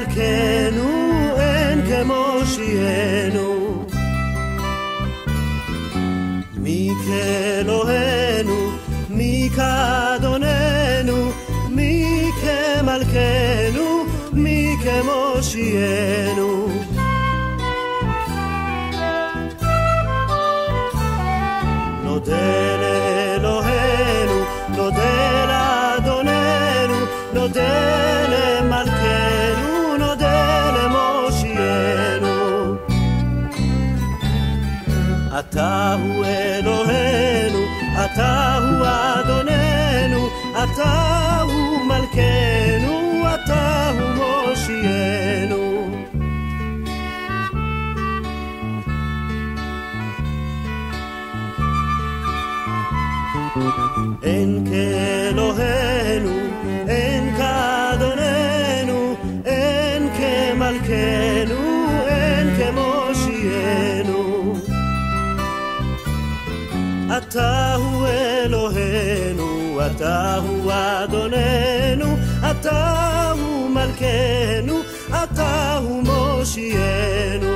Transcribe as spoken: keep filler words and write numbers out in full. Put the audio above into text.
כמלכנו, אין כמושיענו. מי כאלוהינו, מי כאדוננו, מי כמלכנו, מי כמושיענו. נודה לאלוהינו, נודה לאדוננו, נודה למלכנו, נודה למושיענו. אתה הוא אלוהינו, אתה הוא אדוננו, אתה הוא מלכנו, אתה הוא מושיענו. אין כאלוהינו, אין כאדוננו, אין כמלכנו, אין כמושיענו. אתה הוא אלוהינו, אתה הוא אדוננו, אתה הוא מלכנו, אתה הוא מושיענו.